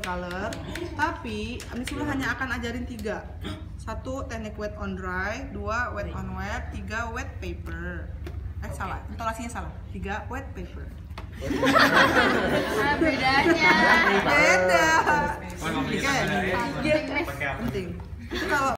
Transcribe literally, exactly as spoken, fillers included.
watercolor, tapi Misula hanya akan ajarin tiga. Satu teknik wet on dry, dua wet on wet, tiga wet paper. Eh salah, intonasinya salah. Tiga wet paper. Nah, bedanya. Beda. Oke. Penting. Itu kalau